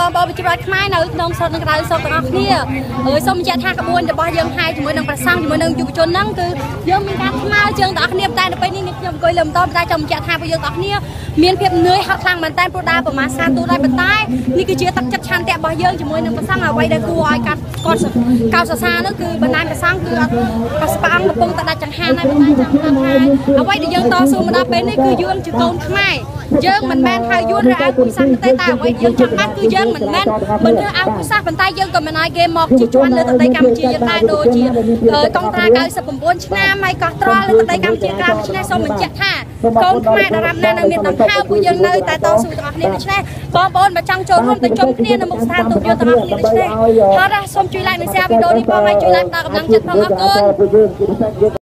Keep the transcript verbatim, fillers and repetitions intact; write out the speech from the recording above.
បងប្អូនប្រជាពលរដ្ឋខ្មែរនៅក្នុងស្រុកនឹងក្រៅស្រុកទាំងអស់គ្នាអើយសូមបញ្ជាក់ថាក្បួនរបស់យើងហើយជាមួយនឹងប្រសង់ជាមួយនឹងយុវជនហ្នឹងគឺយើងមានការស្មើជើងទាំងអស់គ្នាតែនៅពេលនេះខ្ញុំអង្គុយលើម៉ូតូតែចង់បញ្ជាក់ថាពួកយើងទាំងអស់គ្នាមានភាពនឿយហត់ខ្លាំងមែនតើព្រោះដើរប្រមាណសាទូដែរប៉ុន្តែនេះគឺជាទឹកចិត្តឆន្ទៈរបស់យើងជាមួយនឹងប្រសង់អ្វីដែលគួរឲ្យកាត់គាត់កោតសរសើរនោះគឺបណ្ដាញប្រសង់គឺអត់ប្រស្ប៉ងកំពុងតែដាច់ចង្ហាន់ហើយប៉ុន្តែចង់ថាអ្វីដែលយើងតស៊ូមកដល់ពេលនេះគឺយើងជាកូនខ្មែរយើងមិនមែនហៅយួនឬអាវពុសាសទេតែអ្វីយើងចង់បានគឺយើងមិនមែនមិនធ្វើអាវពុសាសប៉ុន្តែយើងក៏មិនឲ្យគេមកជិះជាន់លើទឹកដីកម្ពុជាយើងដែរដូចជាកងត្រា九十九ឆ្នាំហើយកោះត្រល់លើទឹកដីកម្ពុជាក្រៅដូច្នេះសូមបញ្ជាក់ថាកូនខ្មែរដរាបណានៅមានដង្ហើមពួកយើងនៅតែតស៊ូទាំងអស់គ្នាដូច្នេះបងប្អូនបើចង់ចូលរួមទៅជុំគ្នានៅមុខស្ថានទូតយើងទាំងអស់គ្នាដូច្នេះហើយសូមជួយ like និង share វីដេអូនេះផងហើយជួយ like ដល់កម្លាំងចិត្តផងអរគុណ